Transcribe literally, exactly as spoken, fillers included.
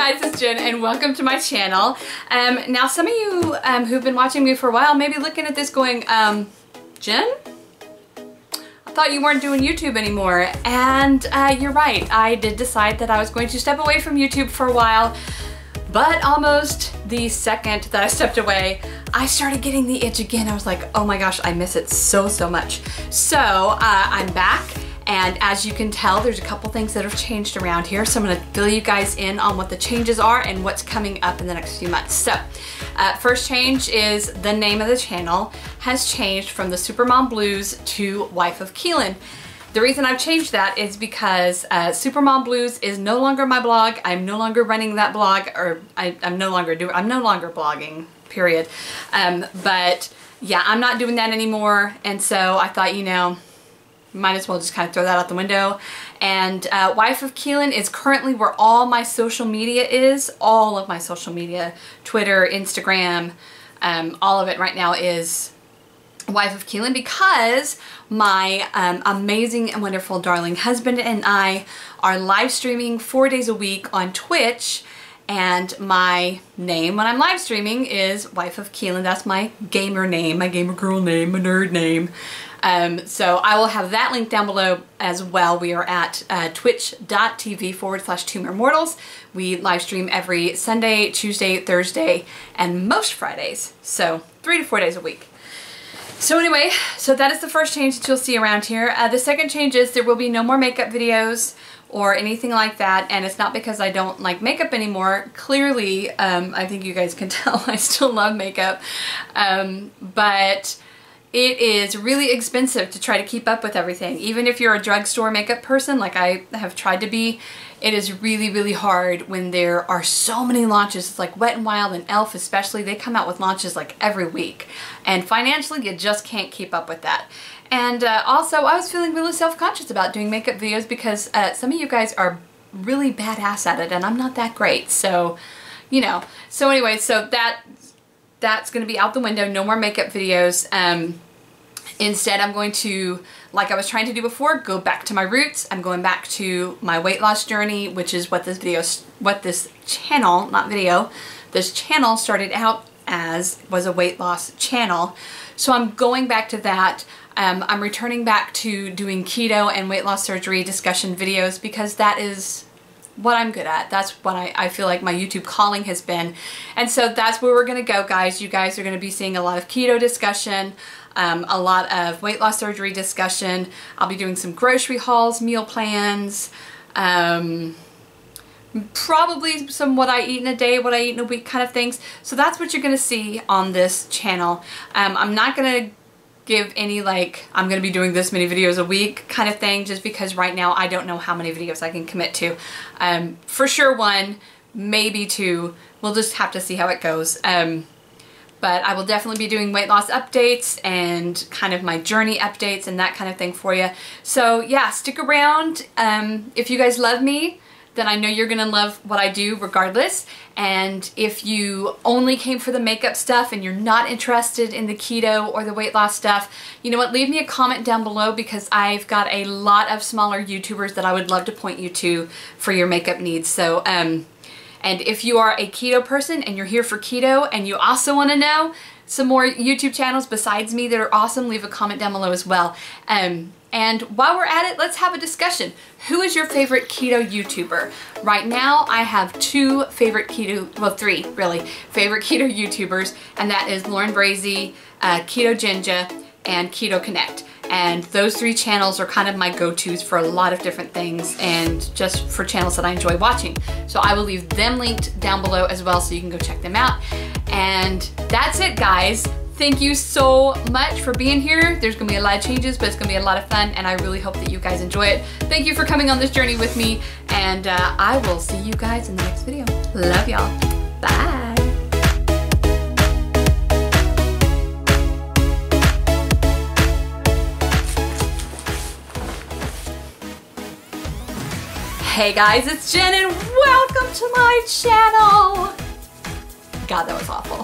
guys, it's Jen and welcome to my channel. Um, now some of you um, who've been watching me for a while may be looking at this going, um, Jen? I thought you weren't doing YouTube anymore. And uh, you're right, I did decide that I was going to step away from YouTube for a while, but almost the second that I stepped away, I started getting the itch again. I was like, oh my gosh, I miss it so, so much. So uh, I'm back. And as you can tell, there's a couple things that have changed around here. So I'm gonna fill you guys in on what the changes are and what's coming up in the next few months. So uh, first change is the name of the channel has changed from the Supermom Blues to Wife of Keelan. The reason I've changed that is because uh, Supermom Blues is no longer my blog. I'm no longer running that blog, or I, I'm no longer doing, I'm no longer blogging, period. Um, but yeah, I'm not doing that anymore. And so I thought, you know, might as well just kind of throw that out the window. And uh, Wife of Keelan is currently where all my social media is. All of my social media, Twitter, Instagram, um, all of it right now is Wife of Keelan, because my um, amazing and wonderful darling husband and I are live streaming four days a week on Twitch. And my name when I'm live streaming is Wife of Keelan. That's my gamer name, my gamer girl name, my nerd name. Um, so I will have that link down below as well. We are at uh, twitch.tv forward slash two mere mortals. We live stream every Sunday, Tuesday, Thursday, and most Fridays. So three to four days a week. So anyway, so that is the first change that you'll see around here. Uh, the second change is there will be no more makeup videos or anything like that, and it's not because I don't like makeup anymore. Clearly, um, I think you guys can tell I still love makeup, um, but it is really expensive to try to keep up with everything. Even if you're a drugstore makeup person, like I have tried to be, it is really, really hard when there are so many launches. It's like Wet n Wild and e l f especially, they come out with launches like every week. And financially, you just can't keep up with that. And uh, also, I was feeling really self-conscious about doing makeup videos because uh, some of you guys are really badass at it and I'm not that great. So, you know. So anyway, so that that's going to be out the window. No more makeup videos. Um, instead, I'm going to, like I was trying to do before, go back to my roots. I'm going back to my weight loss journey, which is what this video, what this channel, not video, this channel started out as, was a weight loss channel. So I'm going back to that. Um, I'm returning back to doing keto and weight loss surgery discussion videos because that is what I'm good at. That's what I, I feel like my YouTube calling has been. And so that's where we're going to go, guys. You guys are going to be seeing a lot of keto discussion, um, a lot of weight loss surgery discussion. I'll be doing some grocery hauls, meal plans, um, probably some what I eat in a day, what I eat in a week kind of things. So that's what you're going to see on this channel. Um, I'm not going to give any like, I'm going to be doing this many videos a week kind of thing, just because right now I don't know how many videos I can commit to. Um, for sure one, maybe two. We'll just have to see how it goes. Um, but I will definitely be doing weight loss updates and kind of my journey updates and that kind of thing for you. So yeah, stick around. Um, if you guys love me, then I know you're gonna love what I do regardless. And if you only came for the makeup stuff and you're not interested in the keto or the weight loss stuff, you know what, leave me a comment down below because I've got a lot of smaller YouTubers that I would love to point you to for your makeup needs. So, um, and if you are a keto person and you're here for keto and you also wanna know some more YouTube channels besides me that are awesome, leave a comment down below as well. Um, And while we're at it, let's have a discussion. Who is your favorite keto YouTuber? Right now, I have two favorite keto, well, three really, favorite keto YouTubers, and that is Lauren Brazee, uh, Keto Ginger, and Keto Connect. And those three channels are kind of my go-tos for a lot of different things and just for channels that I enjoy watching. So I will leave them linked down below as well so you can go check them out. And that's it, guys. Thank you so much for being here. There's gonna be a lot of changes, but it's gonna be a lot of fun, and I really hope that you guys enjoy it. Thank you for coming on this journey with me, and uh, I will see you guys in the next video. Love y'all. Bye. Hey guys, it's Jen, and welcome to my channel. God, that was awful.